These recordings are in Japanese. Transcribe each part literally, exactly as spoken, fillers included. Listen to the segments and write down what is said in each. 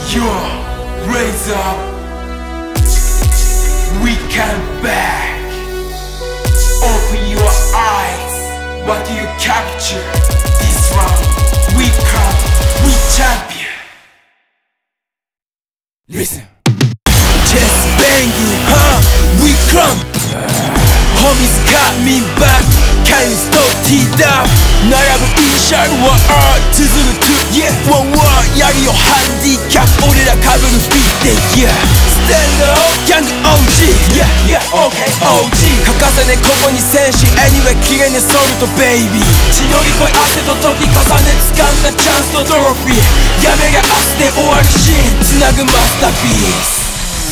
Yo, raise up. We come back. Open your eyes. What do you capture? This round, we come, we champion. Listen. Chest banging, huh? We come. Homies got me back. Can't stop T-Dap.並ぶイニシャルは R 続く Yeah ワンワンやるよハンディキャップ俺ら被るフィッテ Yeah Stand up ギャング オージー Yeah Yeah OK オージー 欠かせねここに戦士 Anyway 綺麗ねソルトベイビー血乗り越え汗と時重ね掴んだチャンスとトロフィーやめが明日で終わるシーンつなぐマスターピース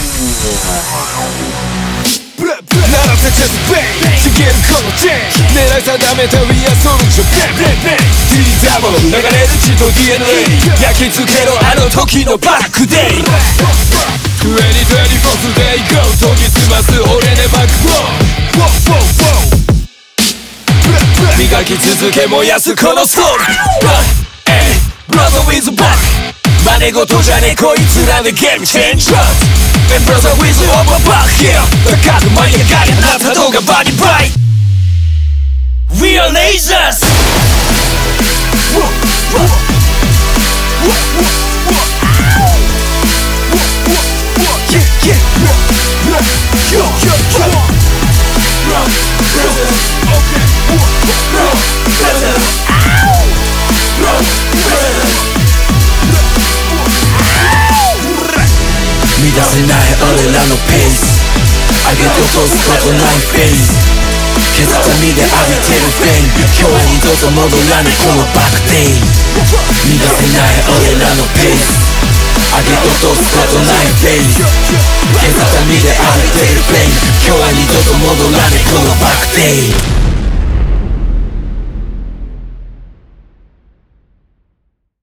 鳴らせちゃってベイちぎるこのチェーン狙い定めた We are soldier Bang bang bang ティーダブル流れる血と ディーエヌエー 焼き付けろあの時のバックデイにせんにじゅうよん Today go 研ぎ澄ます俺ねバックボーン磨き続け燃やすこのソウル Brother with back 真似事じゃねこいつらでゲームチェンジャーAnd brother with over back here 高く舞い上がりあなた動画バディバイ We are lasers Yeah, yeah Yo, yo, yo Brother Okay Brother Brother 乱せない俺らのペース上げて落とすことないフェイス削った身で浴びてるフェイン今日は二度と戻らないこのバックデイ乱せない俺らのペース上げて落とすことないフェイス削った身で浴びてるフェイン今日は二度と戻らないこのバックデイ